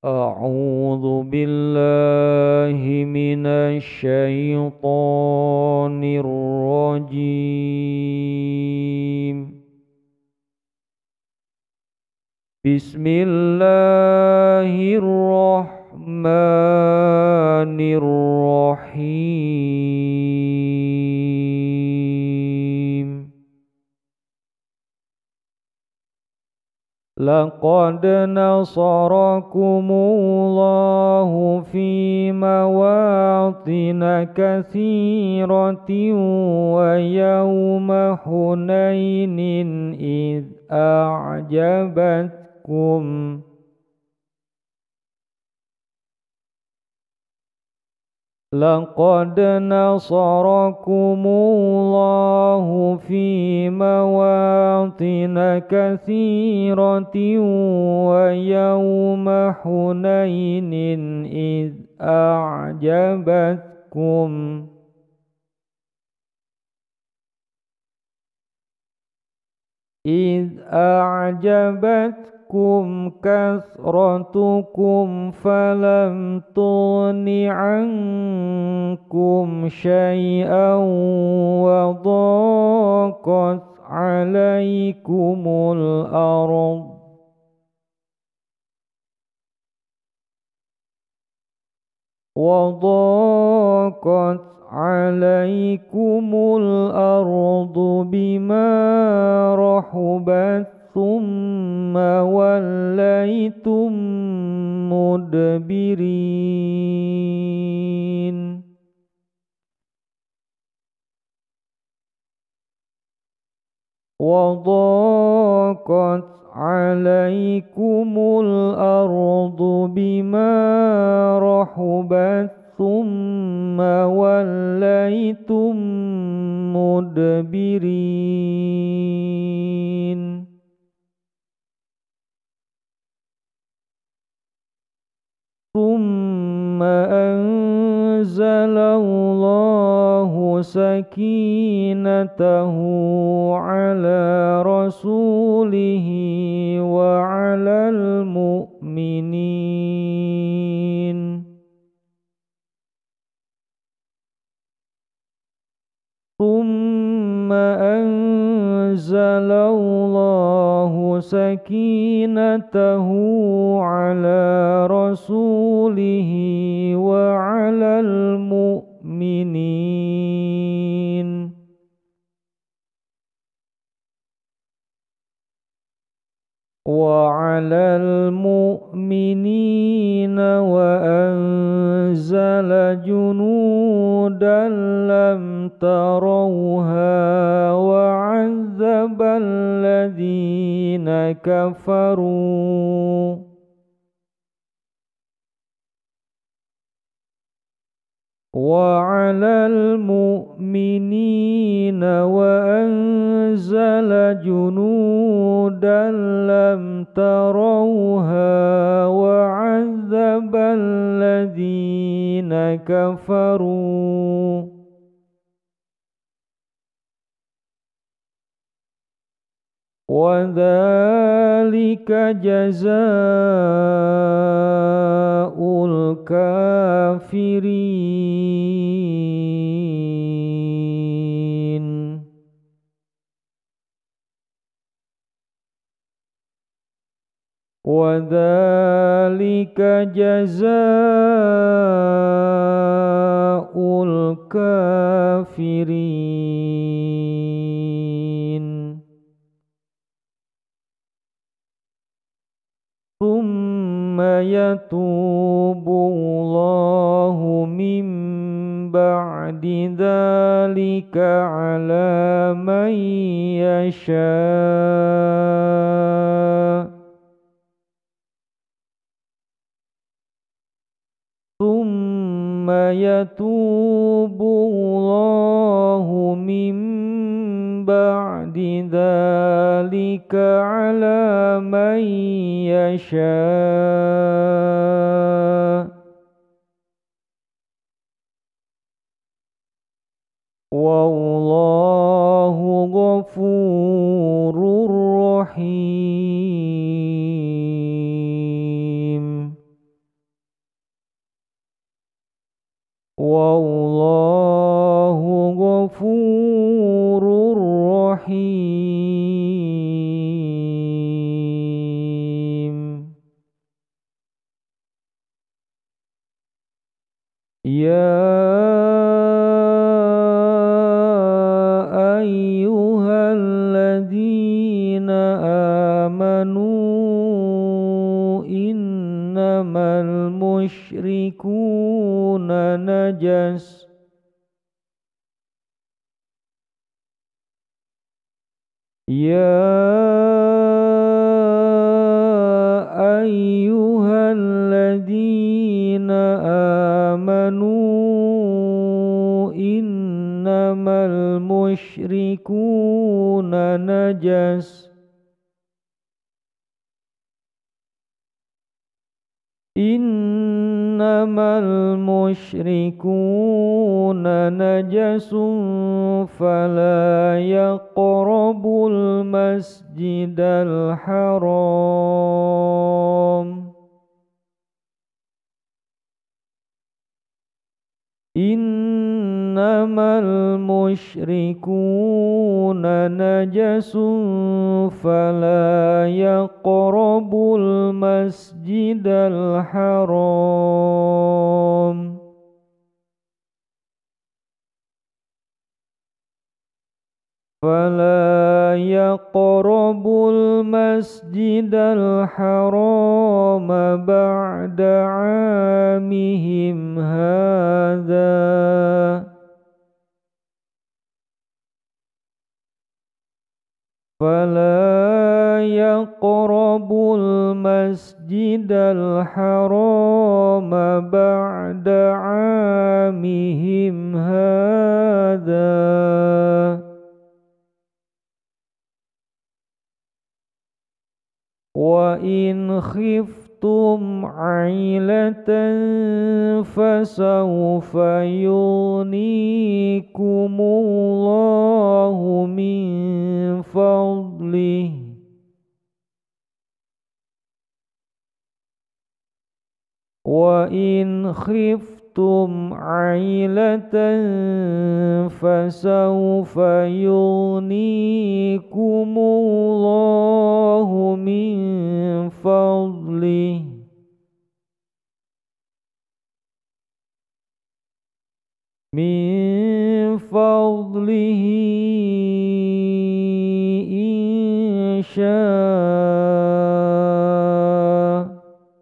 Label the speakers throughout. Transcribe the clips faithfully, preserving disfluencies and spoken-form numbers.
Speaker 1: أعوذ بالله من الشيطان الرجيم. بسم الله الرحمن الرحيم. لقد نصركم الله في مواطن كثيرة ويوم حنين إذ أعجبتكم لقد نصركم الله في مواطن كثيرة ويوم حنين إذ أعجبتكم إذ أعجبتكم كثرتكم فلم تغن عنكم شيئا وضاقت عليكم الأرض وضاقت عليكم الأرض بما رحبت ثم وليتم مدبرين وضاقت عليكم الأرض بما رحبت ثم وليتم مدبرين ثم أنزل الله سكينته على رسوله وعلى المؤمنين ثم أنزل الله سكينته على رسوله وعلى المؤمنين وعلى المؤمنين وأنزل جنودا لم تروها وعذب الذين كفروا وعلى المؤمنين وأنزل جنودا لم تروها وعذب الذين كفروا وذلك جزاء الكافرين وذلك جزاء الكافرين ثم يتوب الله من بعد ذلك على من يشاء ثم يتوب الله من بعد ذلك على من يشاء والله غفور رحيم. wallahu ghafurur rahim. Ya ayyuhalladzina amanu innamal musyrikuna najas Ya ayyuhalladzina amanu innamal musyrikuna najas Innamal musyrikuna najasun fala yaqrabul masjidal haram Innamal musyrikuna najasun fala yaqrabul masjidal haram Fala yaqrabul masjidal haram ba'da 'amihim hadza Fala yaqrabul masjidal haram ba'da 'amihim hadza Wa in khiftum 'ailatan fasawfa yunikumullahu min fadlihi Wa in khiftum 'ailatan fasawfa yunikumullahu min fadlihi min fadlihi insya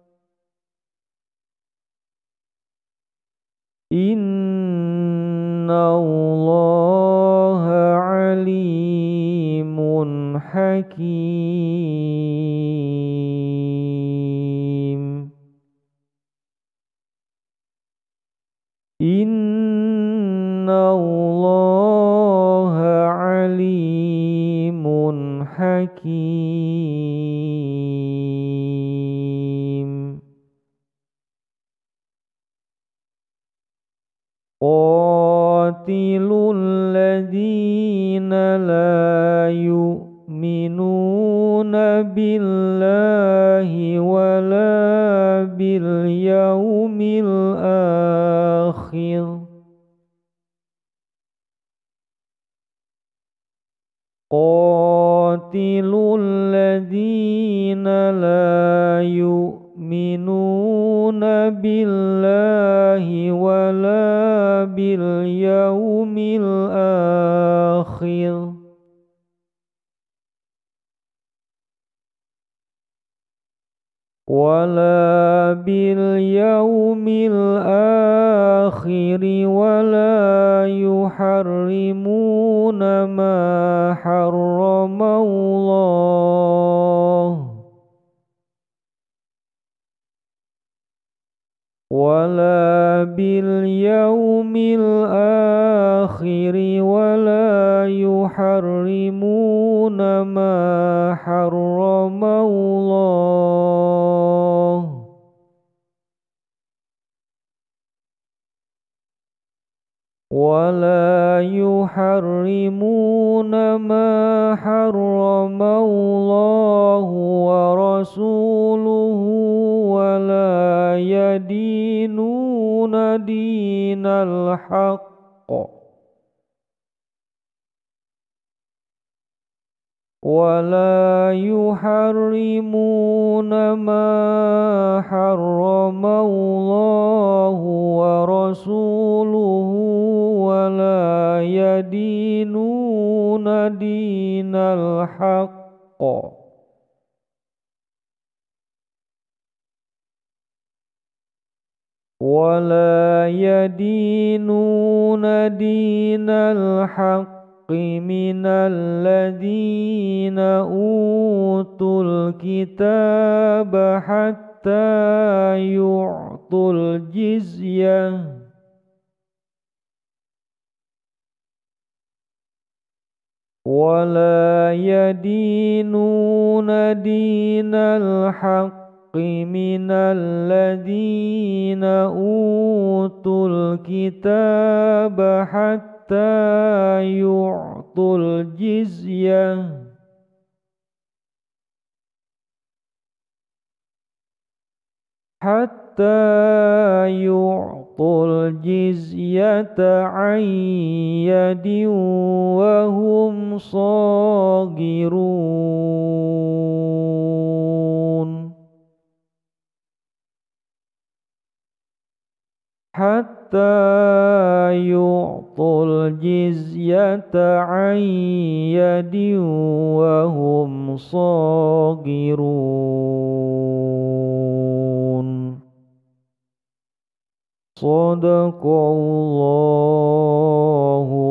Speaker 1: Inna Allaha alimun hakim Inna Allaha alimun hakim Qatilul ladhina la yu'minuna billahi wala bil yawmil akhir Qatilul ladhina la yu'minuna billahi wala bil yawmil akhir wala bil yawmil akhir wala yuharrimuna ma harramallah wala bil yawmil akhir wala yuharrimuna ma harramallah wala yuharrimuna ma harramallahu wa rasuluhu wala yadinuna دين الحق ولا يحرمون ما حرم الله ورسوله ولا يدينون دين الحق ولا يدينون دين الحق من الذين أوتوا الكتاب حتى يعطوا الجزية ولا يدينون دين الحق من الذين أوتوا الكتاب حتى يعطوا الجزية حتى يعطوا الجزية عن يد وهم صاغرون حتى يعطوا الجزية عن يد وهم صاغرون. صدق الله